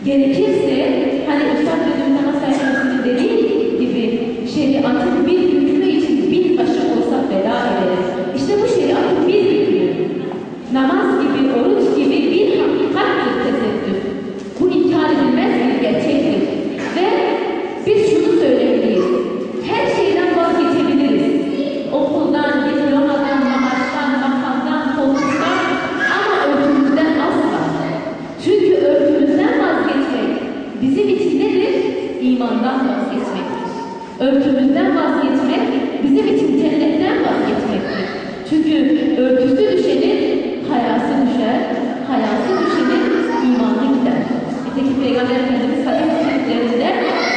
Gerekirse, hani Üstad Bediüzzaman sayfasının dediği gibi, şeriatın bir hükmü için 1000 aşık olsak bela ederiz. İşte bu şeriatın bir hükmü. Namaz gibi, oruç gibi bir hakikattır tesettür. Bu inkar edilmez bir gerçektir. Ve biz şunu söylemeliyiz. Her şeyden vazgeçebiliriz. Okuldan, diplomadan, maaştan, makamdan, koltuktan, ama örtümüzden asla. Çünkü örtümüzden vazgeçmek bizim için nedir? İmandan vazgeçmektir. Örtümüzden vazgeçmek bizim için cennetten vazgeçmektir. Çünkü örtüsü düşenin hayası düşer, hayası düşenin imanı gider. Nitekim Peygamber Efendimiz hadis-i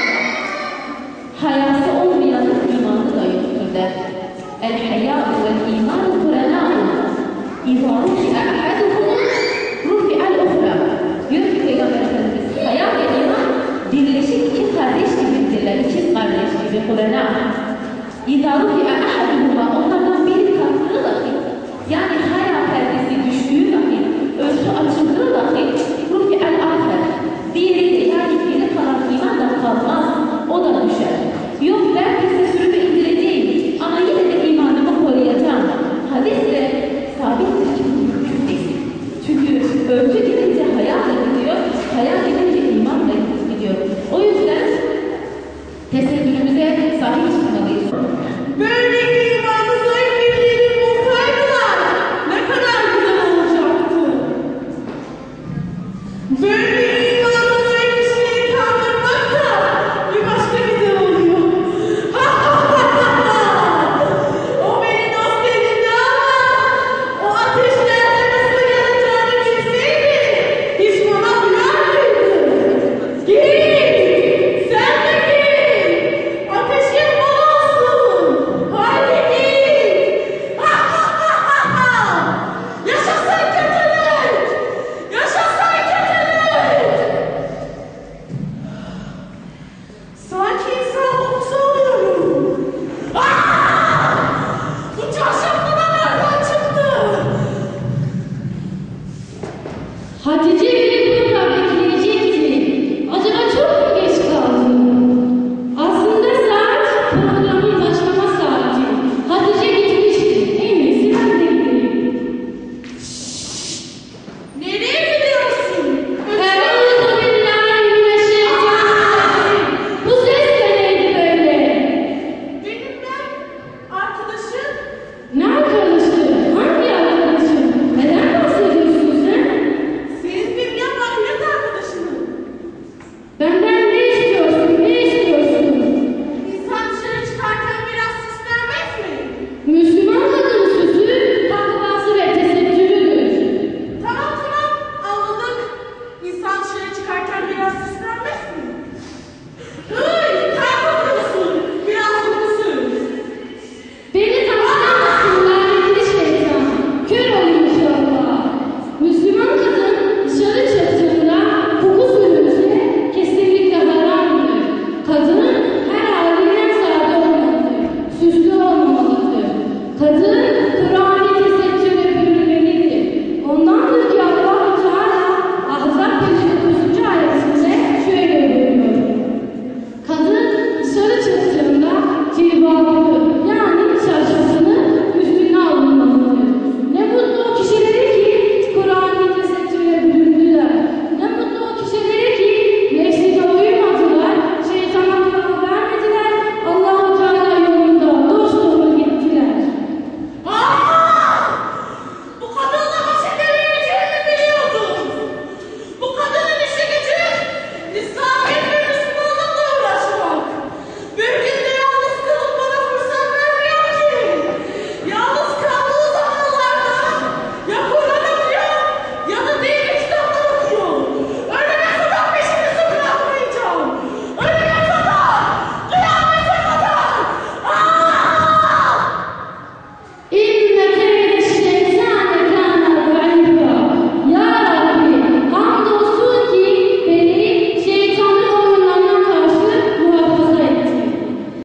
hayası olmayanın imanı da yoktur der. El-hayâ'u vel-îmânu kurenâ'u İzâ rufi'a ahaduhum rufi'al ukhra. Diyor ki Peygamber Efendimiz, haya ve iman birleşik iki kardeş gibidirler, ikiz kardeş gibi kurenâ. İzâ rufi'a ahaduhuma, onlardan biri kalktığı dahi, yani haya perdesi düştüğü dahi, örtü açıldığı dahi